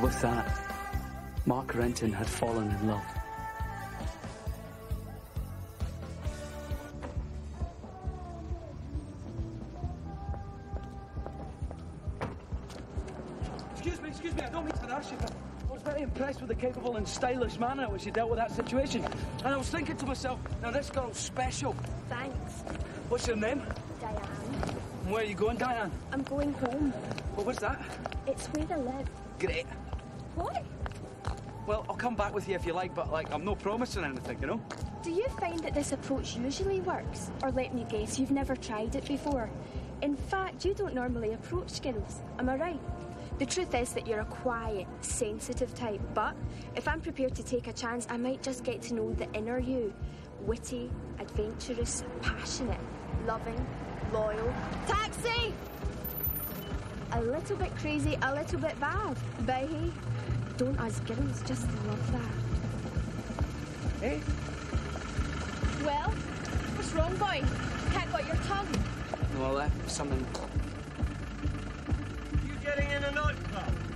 With that, Mark Renton had fallen in love. Excuse me, I don't mean to harass you, but I was very impressed with the capable and stylish manner in which you dealt with that situation. And I was thinking to myself, now this girl's special. Thanks. What's your name? Diane. And where are you going, Diane? I'm going home. Well, what's that? It's where I live. Great. What? Well, I'll come back with you if you like, but, I'm not promising anything, you know? Do you find that this approach usually works? Or let me guess, you've never tried it before? In fact, you don't normally approach girls. Am I right? The truth is that you're a quiet, sensitive type, but if I'm prepared to take a chance, I might just get to know the inner you. Witty, adventurous, passionate, loving, loyal. Taxi! A little bit crazy, a little bit bad. But hey, don't us girls just love that? Hey? Well, what's wrong, boy? Can't got your tongue. Well, something... You getting in a nightclub?